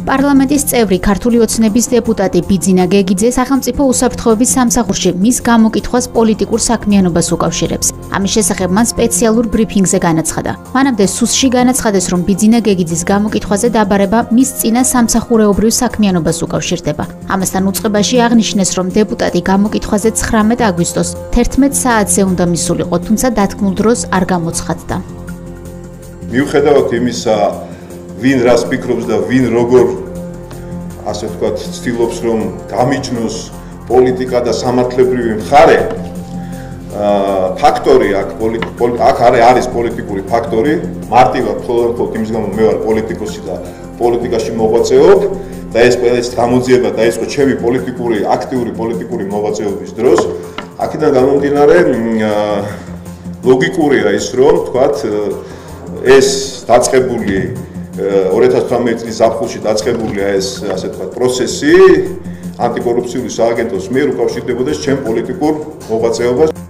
პარლამენტის წევრი ქართული ოცნების დეპუტატი ბიძინა გეგიძე სახელმწიფო უსაფრთხოების სამსახურში მის გამოკითხვას პოლიტიკურ საქმიანობას უკავშირებს. ამის შესახებ მან სპეციალურ ბრიფინგზე განაცხადა. მანამდე სუსში განაცხადეს, რომ ბიძინა გეგიძის გამოკითხვაზე დაბარება მის წინა სამსახურეობრივ საქმიანობას უკავშირდება. ამასთან უწყებაში აღნიშნეს, რომ დეპუტატი გამოკითხვაზე 19 აგვისტოს 11 საათზე უნდა მისულიყო, თუმცა დათქმულ დროს არ გამოცხადდა. მიუხედავად იმისა, ვინ რას ფიქრობს და ვინ როგორ ასე ვთქვათ ცდილობს რომ გამიჯნოს პოლიტიკა და სამართლებრივი მხარე ფაქტორი აქ არის პოლიტიკური ფაქტორი მარტივად მხოლოდ იმის გამო მე ვარ პოლიტიკოსი და პოლიტიკაში მოღვაწეობ და ეს ყველაფერი გამოძიება დაიწყო ჩემი აქტიური პოლიტიკური მოღვაწეობის დროს აქედან გამომდინარე ლოგიკურია ის რომ ვთქვათ ეს დაწყებული 2018 წლის ზაფხულში დაწყებულია ეს ასე ვთქვათ პროცესი ანტიკორუფციული სააგენტოს მიერ უკავშირდებოდეს ჩემ პოლიტიკურ მოღვაწეობას